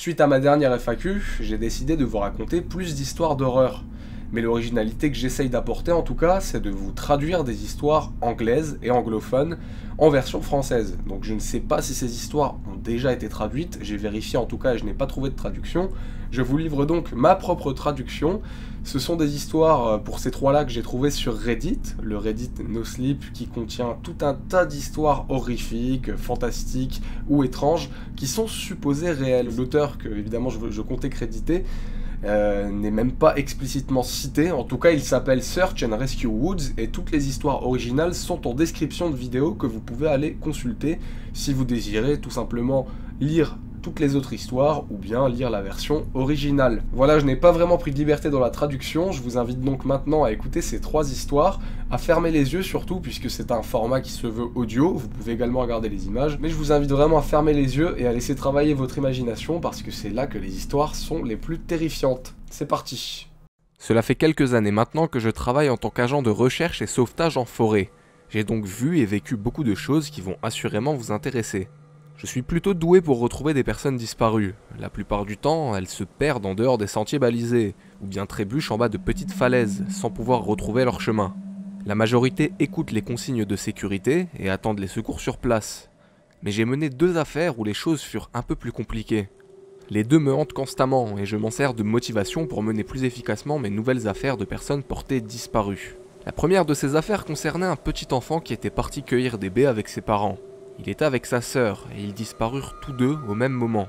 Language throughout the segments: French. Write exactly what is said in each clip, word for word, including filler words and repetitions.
Suite à ma dernière F A Q, j'ai décidé de vous raconter plus d'histoires d'horreur. Mais l'originalité que j'essaye d'apporter en tout cas, c'est de vous traduire des histoires anglaises et anglophones en version française. Donc je ne sais pas si ces histoires ont déjà été traduites, j'ai vérifié en tout cas et je n'ai pas trouvé de traduction. Je vous livre donc ma propre traduction. Ce sont des histoires pour ces trois-là que j'ai trouvées sur Reddit, le Reddit No Sleep, qui contient tout un tas d'histoires horrifiques, fantastiques ou étranges, qui sont supposées réelles. L'auteur que évidemment je, je comptais créditer Euh, n'est même pas explicitement cité, en tout cas il s'appelle Search and Rescue Woods et toutes les histoires originales sont en description de vidéo que vous pouvez aller consulter si vous désirez tout simplement lire toutes les autres histoires ou bien lire la version originale. Voilà, je n'ai pas vraiment pris de liberté dans la traduction, je vous invite donc maintenant à écouter ces trois histoires, à fermer les yeux surtout puisque c'est un format qui se veut audio, vous pouvez également regarder les images, mais je vous invite vraiment à fermer les yeux et à laisser travailler votre imagination parce que c'est là que les histoires sont les plus terrifiantes. C'est parti. Cela fait quelques années maintenant que je travaille en tant qu'agent de recherche et sauvetage en forêt. J'ai donc vu et vécu beaucoup de choses qui vont assurément vous intéresser. Je suis plutôt doué pour retrouver des personnes disparues. La plupart du temps, elles se perdent en dehors des sentiers balisés, ou bien trébuchent en bas de petites falaises, sans pouvoir retrouver leur chemin. La majorité écoute les consignes de sécurité et attendent les secours sur place. Mais j'ai mené deux affaires où les choses furent un peu plus compliquées. Les deux me hantent constamment et je m'en sers de motivation pour mener plus efficacement mes nouvelles affaires de personnes portées disparues. La première de ces affaires concernait un petit enfant qui était parti cueillir des baies avec ses parents. Il était avec sa sœur et ils disparurent tous deux au même moment.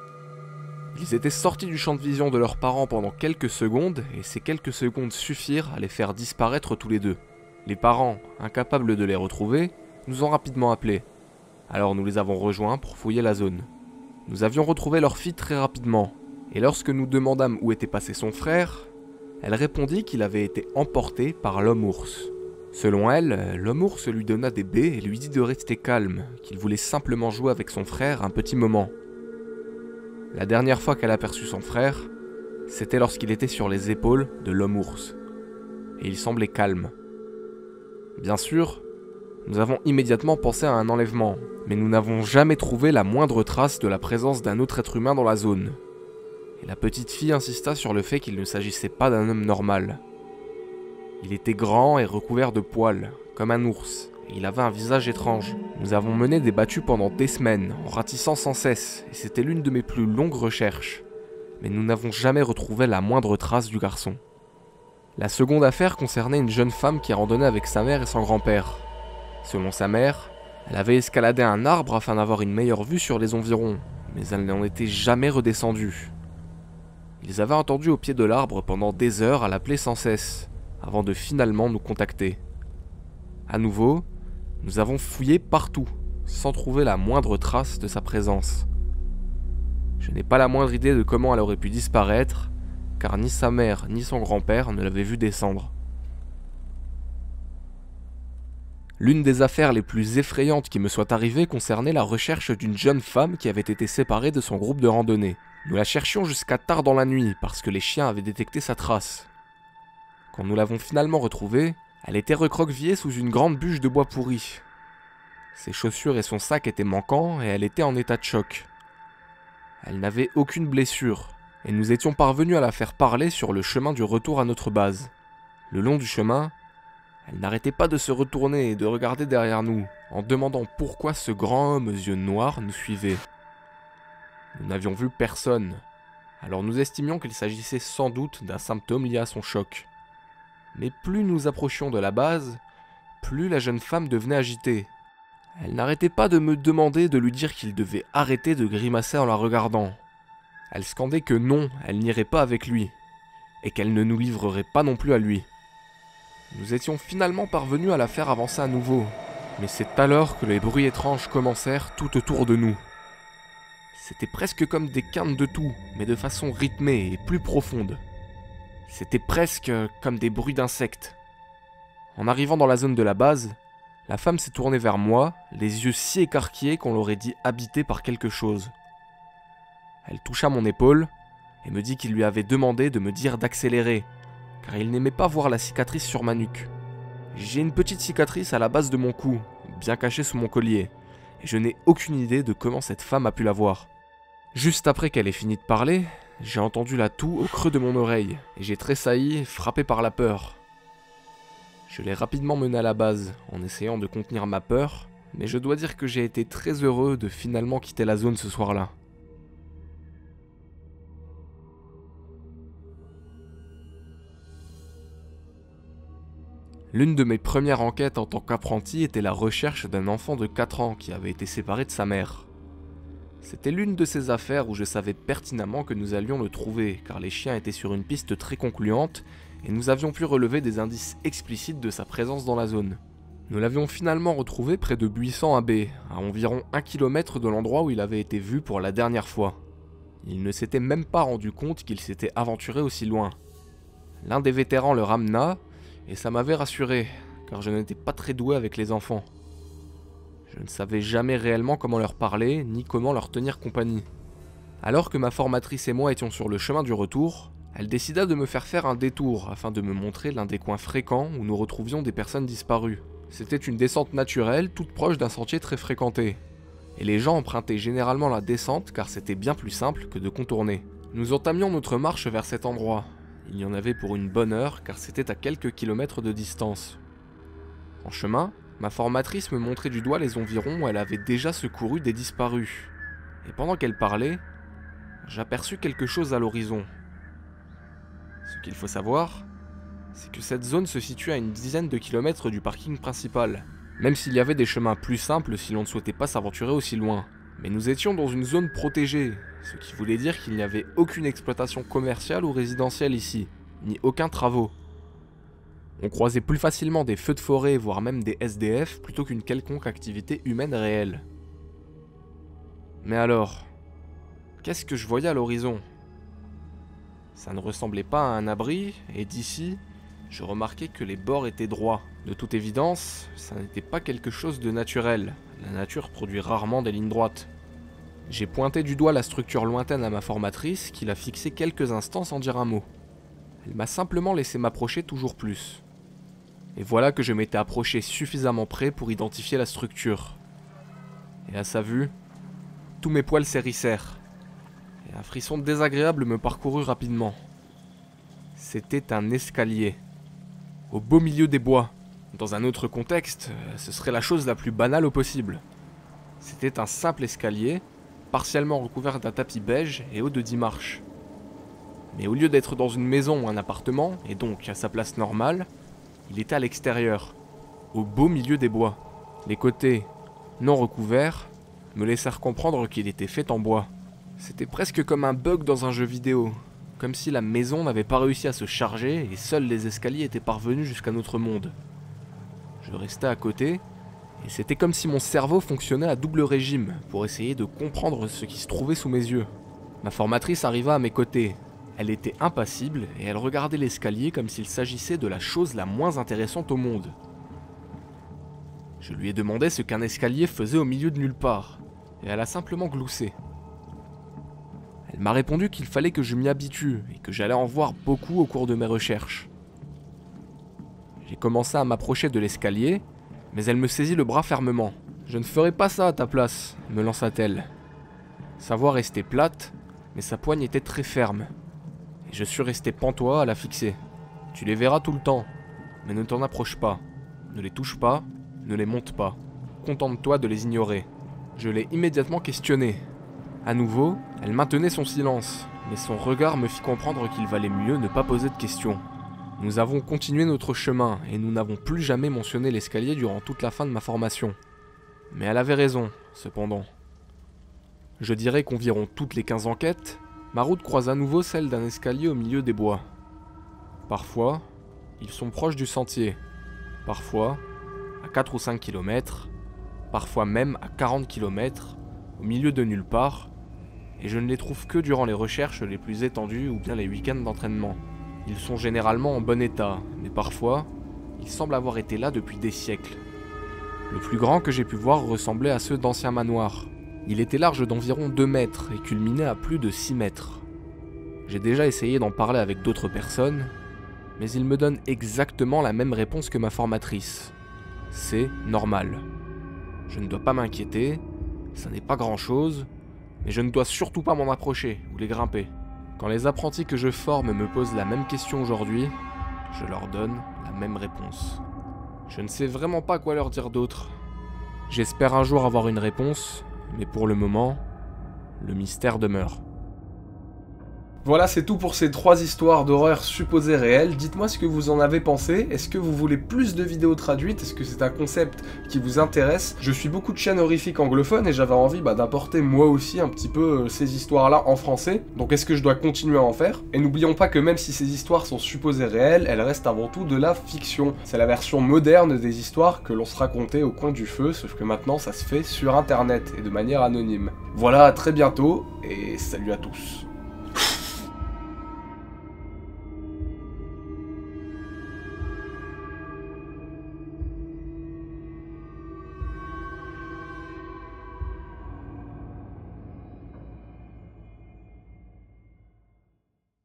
Ils étaient sortis du champ de vision de leurs parents pendant quelques secondes et ces quelques secondes suffirent à les faire disparaître tous les deux. Les parents, incapables de les retrouver, nous ont rapidement appelés. Alors nous les avons rejoints pour fouiller la zone. Nous avions retrouvé leur fille très rapidement et lorsque nous demandâmes où était passé son frère, elle répondit qu'il avait été emporté par l'homme-ours. Selon elle, l'homme-ours lui donna des baies et lui dit de rester calme, qu'il voulait simplement jouer avec son frère un petit moment. La dernière fois qu'elle aperçut son frère, c'était lorsqu'il était sur les épaules de l'homme-ours. Et il semblait calme. Bien sûr, nous avons immédiatement pensé à un enlèvement, mais nous n'avons jamais trouvé la moindre trace de la présence d'un autre être humain dans la zone. Et la petite fille insista sur le fait qu'il ne s'agissait pas d'un homme normal. Il était grand et recouvert de poils, comme un ours, et il avait un visage étrange. Nous avons mené des battues pendant des semaines, en ratissant sans cesse, et c'était l'une de mes plus longues recherches. Mais nous n'avons jamais retrouvé la moindre trace du garçon. La seconde affaire concernait une jeune femme qui randonnait avec sa mère et son grand-père. Selon sa mère, elle avait escaladé un arbre afin d'avoir une meilleure vue sur les environs, mais elle n'en était jamais redescendue. Ils avaient attendu au pied de l'arbre pendant des heures à l'appeler sans cesse, avant de finalement nous contacter. À nouveau, nous avons fouillé partout, sans trouver la moindre trace de sa présence. Je n'ai pas la moindre idée de comment elle aurait pu disparaître, car ni sa mère ni son grand-père ne l'avaient vue descendre. L'une des affaires les plus effrayantes qui me soit arrivée concernait la recherche d'une jeune femme qui avait été séparée de son groupe de randonnée. Nous la cherchions jusqu'à tard dans la nuit parce que les chiens avaient détecté sa trace. Quand nous l'avons finalement retrouvée, elle était recroquevillée sous une grande bûche de bois pourri. Ses chaussures et son sac étaient manquants et elle était en état de choc. Elle n'avait aucune blessure et nous étions parvenus à la faire parler sur le chemin du retour à notre base. Le long du chemin, elle n'arrêtait pas de se retourner et de regarder derrière nous, en demandant pourquoi ce grand homme aux yeux noirs nous suivait. Nous n'avions vu personne, alors nous estimions qu'il s'agissait sans doute d'un symptôme lié à son choc. Mais plus nous approchions de la base, plus la jeune femme devenait agitée. Elle n'arrêtait pas de me demander de lui dire qu'il devait arrêter de grimacer en la regardant. Elle scandait que non, elle n'irait pas avec lui, et qu'elle ne nous livrerait pas non plus à lui. Nous étions finalement parvenus à la faire avancer à nouveau, mais c'est alors que les bruits étranges commencèrent tout autour de nous. C'était presque comme des quintes de toux, mais de façon rythmée et plus profonde. C'était presque comme des bruits d'insectes. En arrivant dans la zone de la base, la femme s'est tournée vers moi, les yeux si écarquillés qu'on l'aurait dit habitée par quelque chose. Elle toucha mon épaule et me dit qu'il lui avait demandé de me dire d'accélérer, car il n'aimait pas voir la cicatrice sur ma nuque. J'ai une petite cicatrice à la base de mon cou, bien cachée sous mon collier, et je n'ai aucune idée de comment cette femme a pu la voir. Juste après qu'elle ait fini de parler, j'ai entendu la toux au creux de mon oreille, et j'ai tressailli, frappé par la peur. Je l'ai rapidement menée à la base, en essayant de contenir ma peur, mais je dois dire que j'ai été très heureux de finalement quitter la zone ce soir-là. L'une de mes premières enquêtes en tant qu'apprenti était la recherche d'un enfant de quatre ans qui avait été séparé de sa mère. C'était l'une de ces affaires où je savais pertinemment que nous allions le trouver, car les chiens étaient sur une piste très concluante, et nous avions pu relever des indices explicites de sa présence dans la zone. Nous l'avions finalement retrouvé près de Buisson-Abbé, à environ un kilomètre de l'endroit où il avait été vu pour la dernière fois. Il ne s'était même pas rendu compte qu'il s'était aventuré aussi loin. L'un des vétérans le ramena, et ça m'avait rassuré, car je n'étais pas très doué avec les enfants. Je ne savais jamais réellement comment leur parler, ni comment leur tenir compagnie. Alors que ma formatrice et moi étions sur le chemin du retour, elle décida de me faire faire un détour afin de me montrer l'un des coins fréquents où nous retrouvions des personnes disparues. C'était une descente naturelle, toute proche d'un sentier très fréquenté. Et les gens empruntaient généralement la descente car c'était bien plus simple que de contourner. Nous entamions notre marche vers cet endroit. Il y en avait pour une bonne heure car c'était à quelques kilomètres de distance. En chemin, ma formatrice me montrait du doigt les environs où elle avait déjà secouru des disparus. Et pendant qu'elle parlait, j'aperçus quelque chose à l'horizon. Ce qu'il faut savoir, c'est que cette zone se situe à une dizaine de kilomètres du parking principal, même s'il y avait des chemins plus simples si l'on ne souhaitait pas s'aventurer aussi loin. Mais nous étions dans une zone protégée, ce qui voulait dire qu'il n'y avait aucune exploitation commerciale ou résidentielle ici, ni aucun travaux. On croisait plus facilement des feux de forêt, voire même des S D F, plutôt qu'une quelconque activité humaine réelle. Mais alors, qu'est-ce que je voyais à l'horizon ? Ça ne ressemblait pas à un abri, et d'ici, je remarquais que les bords étaient droits. De toute évidence, ça n'était pas quelque chose de naturel. La nature produit rarement des lignes droites. J'ai pointé du doigt la structure lointaine à ma formatrice, qui l'a fixée quelques instants sans dire un mot. Elle m'a simplement laissé m'approcher toujours plus. Et voilà que je m'étais approché suffisamment près pour identifier la structure. Et à sa vue, tous mes poils s'hérissèrent. Et un frisson désagréable me parcourut rapidement. C'était un escalier. Au beau milieu des bois. Dans un autre contexte, ce serait la chose la plus banale au possible. C'était un simple escalier, partiellement recouvert d'un tapis beige et haut de dix marches. Mais au lieu d'être dans une maison ou un appartement, et donc à sa place normale, il était à l'extérieur, au beau milieu des bois. Les côtés, non recouverts, me laissèrent comprendre qu'il était fait en bois. C'était presque comme un bug dans un jeu vidéo, comme si la maison n'avait pas réussi à se charger et seuls les escaliers étaient parvenus jusqu'à notre monde. Je restais à côté, et c'était comme si mon cerveau fonctionnait à double régime pour essayer de comprendre ce qui se trouvait sous mes yeux. Ma formatrice arriva à mes côtés. Elle était impassible et elle regardait l'escalier comme s'il s'agissait de la chose la moins intéressante au monde. Je lui ai demandé ce qu'un escalier faisait au milieu de nulle part, et elle a simplement gloussé. Elle m'a répondu qu'il fallait que je m'y habitue et que j'allais en voir beaucoup au cours de mes recherches. J'ai commencé à m'approcher de l'escalier, mais elle me saisit le bras fermement. « Je ne ferai pas ça à ta place », me lança-t-elle. Sa voix restait plate, mais sa poigne était très ferme. Et je suis resté pantois à la fixer. « Tu les verras tout le temps, mais ne t'en approche pas. Ne les touche pas, ne les monte pas. Contente-toi de les ignorer. » Je l'ai immédiatement questionnée. À nouveau, elle maintenait son silence, mais son regard me fit comprendre qu'il valait mieux ne pas poser de questions. Nous avons continué notre chemin, et nous n'avons plus jamais mentionné l'escalier durant toute la fin de ma formation. Mais elle avait raison, cependant. Je dirais qu'environ toutes les quinze enquêtes, ma route croise à nouveau celle d'un escalier au milieu des bois. Parfois, ils sont proches du sentier. Parfois, à quatre ou cinq kilomètres. Parfois même à quarante kilomètres, au milieu de nulle part, et je ne les trouve que durant les recherches les plus étendues ou bien les week-ends d'entraînement. Ils sont généralement en bon état, mais parfois, ils semblent avoir été là depuis des siècles. Le plus grand que j'ai pu voir ressemblait à ceux d'anciens manoirs. Il était large d'environ deux mètres et culminait à plus de six mètres. J'ai déjà essayé d'en parler avec d'autres personnes, mais ils me donnent exactement la même réponse que ma formatrice. C'est normal. Je ne dois pas m'inquiéter, ça n'est pas grand-chose, Mais je ne dois surtout pas m'en approcher ou les grimper. Quand les apprentis que je forme me posent la même question aujourd'hui, je leur donne la même réponse. Je ne sais vraiment pas quoi leur dire d'autre. J'espère un jour avoir une réponse, mais pour le moment, le mystère demeure. Voilà, c'est tout pour ces trois histoires d'horreur supposées réelles. Dites-moi ce que vous en avez pensé. Est-ce que vous voulez plus de vidéos traduites? Est-ce que c'est un concept qui vous intéresse? Je suis beaucoup de chaînes horrifiques anglophones et j'avais envie bah, d'apporter moi aussi un petit peu euh, ces histoires-là en français. Donc est-ce que je dois continuer à en faire? Et n'oublions pas que même si ces histoires sont supposées réelles, elles restent avant tout de la fiction. C'est la version moderne des histoires que l'on se racontait au coin du feu, sauf que maintenant ça se fait sur internet et de manière anonyme. Voilà, à très bientôt et salut à tous.